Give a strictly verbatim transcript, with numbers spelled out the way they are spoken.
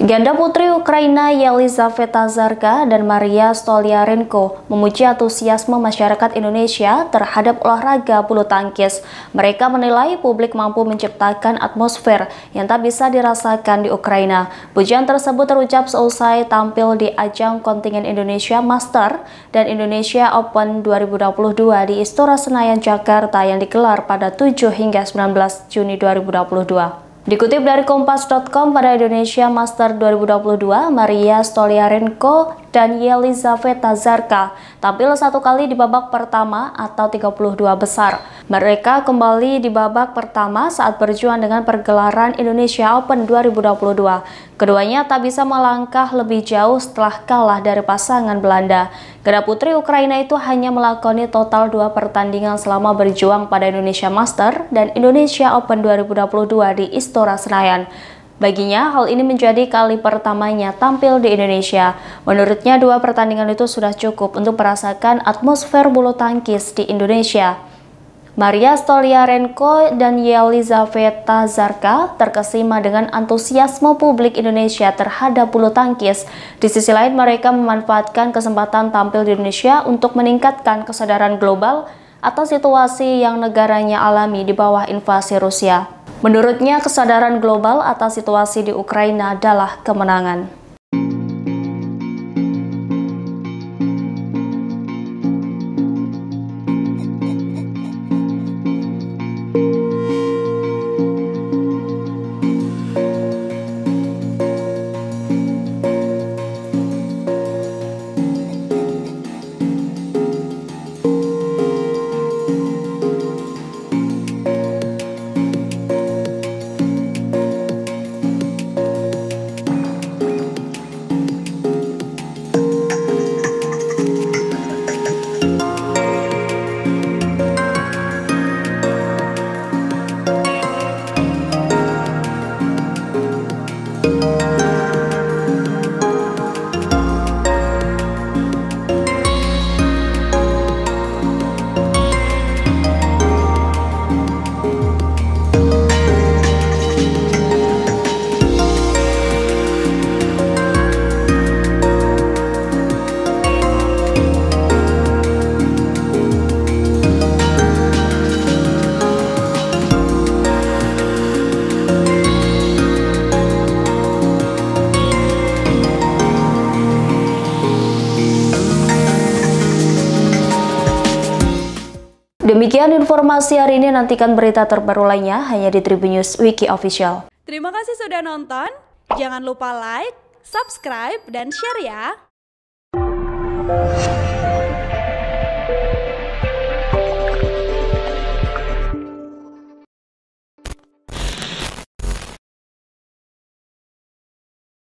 Ganda putri Ukraina Yelizaveta Zarka dan Maria Stoliarenko memuji antusiasme masyarakat Indonesia terhadap olahraga bulu tangkis. Mereka menilai publik mampu menciptakan atmosfer yang tak bisa dirasakan di Ukraina. Pujian tersebut terucap seusai tampil di ajang kontingen Indonesia Master dan Indonesia Open dua ribu dua puluh dua di Istora Senayan, Jakarta yang digelar pada tujuh hingga sembilan belas Juni dua ribu dua puluh dua. Dikutip dari kompas titik com, pada Indonesia Master dua ribu dua puluh dua, Maria Stoliarenko dan Yelizaveta Zarka tampil satu kali di babak pertama atau tiga puluh dua besar. Mereka kembali di babak pertama saat berjuang dengan pergelaran Indonesia Open dua ribu dua puluh dua. Keduanya tak bisa melangkah lebih jauh setelah kalah dari pasangan Belanda. Ganda putri Ukraina itu hanya melakoni total dua pertandingan selama berjuang pada Indonesia Master dan Indonesia Open dua ribu dua puluh dua di Istora Senayan. Baginya, hal ini menjadi kali pertamanya tampil di Indonesia. Menurutnya, dua pertandingan itu sudah cukup untuk merasakan atmosfer bulu tangkis di Indonesia. Maria Stoliarenko dan Yelizaveta Zarka terkesima dengan antusiasme publik Indonesia terhadap bulu tangkis. Di sisi lain, mereka memanfaatkan kesempatan tampil di Indonesia untuk meningkatkan kesadaran global atas situasi yang negaranya alami di bawah invasi Rusia. Menurutnya, kesadaran global atas situasi di Ukraina adalah kemenangan. Demikian informasi hari ini, nantikan berita terbaru lainnya hanya di Tribun News Wiki Official. Terima kasih sudah nonton, jangan lupa like, subscribe, dan share ya!